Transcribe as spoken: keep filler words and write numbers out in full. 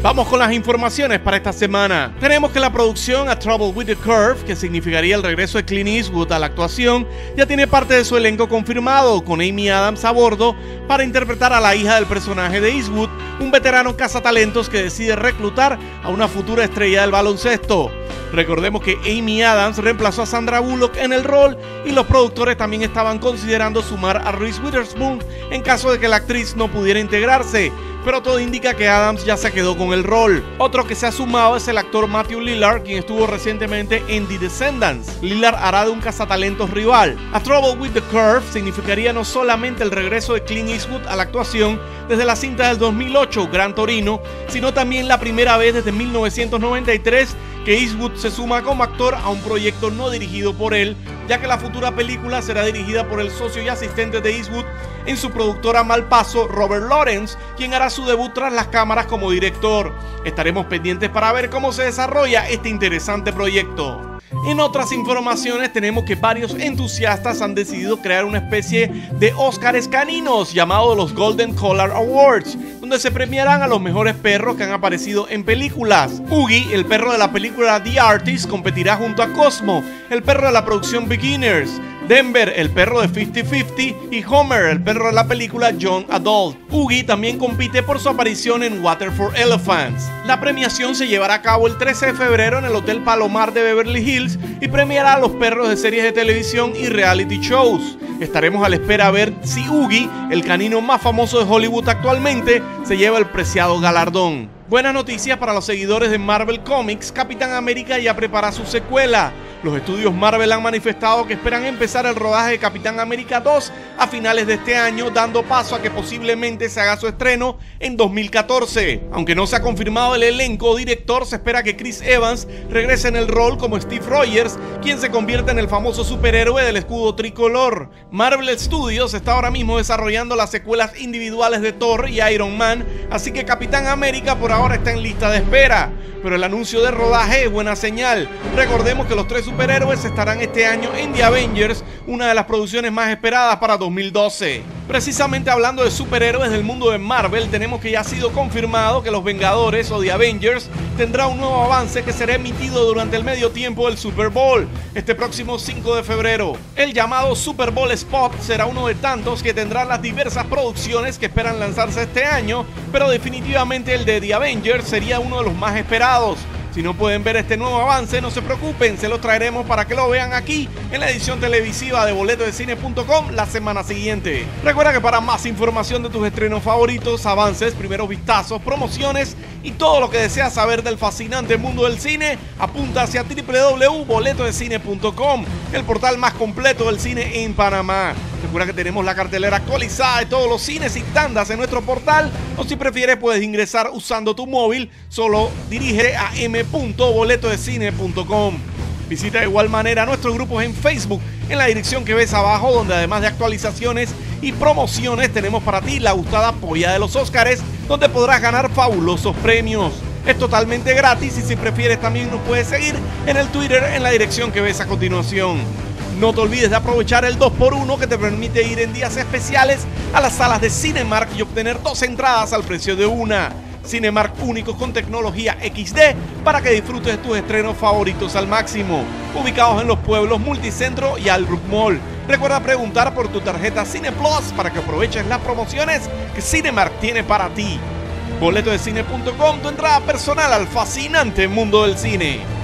Vamos con las informaciones para esta semana. Tenemos que la producción A Trouble with the Curve, que significaría el regreso de Clint Eastwood a la actuación, ya tiene parte de su elenco confirmado, con Amy Adams a bordo para interpretar a la hija del personaje de Eastwood, un veterano cazatalentos que decide reclutar a una futura estrella del baloncesto. Recordemos que Amy Adams reemplazó a Sandra Bullock en el rol y los productores también estaban considerando sumar a Reese Witherspoon en caso de que la actriz no pudiera integrarse, pero todo indica que Adams ya se quedó con el rol. Otro que se ha sumado es el actor Matthew Lillard, quien estuvo recientemente en The Descendants. Lillard hará de un cazatalentos rival. A Trouble with the Curve significaría no solamente el regreso de Clint Eastwood a la actuación desde la cinta del dos mil ocho, Gran Torino, sino también la primera vez desde mil novecientos noventa y tres que Eastwood se suma como actor a un proyecto no dirigido por él, ya que la futura película será dirigida por el socio y asistente de Eastwood en su productora Malpaso, Robert Lawrence, quien hará su debut tras las cámaras como director. Estaremos pendientes para ver cómo se desarrolla este interesante proyecto. En otras informaciones tenemos que varios entusiastas han decidido crear una especie de Óscares caninos llamado los Golden Collar Awards, donde se premiarán a los mejores perros que han aparecido en películas. Oogie, el perro de la película The Artist, competirá junto a Cosmo, el perro de la producción Beginners, Denver, el perro de cincuenta cincuenta, y Homer, el perro de la película Young Adult. Oogie también compite por su aparición en Water for Elephants. La premiación se llevará a cabo el trece de febrero en el Hotel Palomar de Beverly Hills y premiará a los perros de series de televisión y reality shows. Estaremos a la espera a ver si Oogie, el canino más famoso de Hollywood actualmente, se lleva el preciado galardón. Buenas noticias para los seguidores de Marvel Comics. Capitán América ya prepara su secuela. Los estudios Marvel han manifestado que esperan empezar el rodaje de Capitán América dos a finales de este año, dando paso a que posiblemente se haga su estreno en dos mil catorce. Aunque no se ha confirmado el elenco o director, se espera que Chris Evans regrese en el rol como Steve Rogers, quien se convierte en el famoso superhéroe del escudo tricolor. Marvel Studios está ahora mismo desarrollando las secuelas individuales de Thor y Iron Man, así que Capitán América por ahora está en lista de espera. Pero el anuncio de rodaje es buena señal. Recordemos que los tres superhéroes estarán este año en The Avengers, una de las producciones más esperadas para dos mil doce. Precisamente hablando de superhéroes del mundo de Marvel, tenemos que ya ha sido confirmado que Los Vengadores o The Avengers tendrá un nuevo avance que será emitido durante el medio tiempo del Super Bowl, este próximo cinco de febrero. El llamado Super Bowl Spot será uno de tantos que tendrán las diversas producciones que esperan lanzarse este año, pero definitivamente el de The Avengers sería uno de los más esperados. Si no pueden ver este nuevo avance, no se preocupen, se los traeremos para que lo vean aquí en la edición televisiva de boleto de cine punto com la semana siguiente. Recuerda que para más información de tus estrenos favoritos, avances, primeros vistazos, promociones y todo lo que deseas saber del fascinante mundo del cine, apunta hacia doble u doble u doble u punto boleto de cine punto com, el portal más completo del cine en Panamá. Recuerda que tenemos la cartelera actualizada de todos los cines y tandas en nuestro portal, o si prefieres puedes ingresar usando tu móvil, solo dirige a m punto boleto de cine punto com. Visita de igual manera nuestros grupos en Facebook en la dirección que ves abajo, donde además de actualizaciones y promociones tenemos para ti la gustada polla de los Óscares, donde podrás ganar fabulosos premios. Es totalmente gratis y si prefieres también nos puedes seguir en el Twitter en la dirección que ves a continuación. No te olvides de aprovechar el dos por uno que te permite ir en días especiales a las salas de Cinemark y obtener dos entradas al precio de una. Cinemark, únicos con tecnología equis de para que disfrutes de tus estrenos favoritos al máximo. Ubicados en los pueblos Multicentro y Albrook Mall. Recuerda preguntar por tu tarjeta Cine Plus para que aproveches las promociones que Cinemark tiene para ti. boleto de cine punto com, tu entrada personal al fascinante mundo del cine.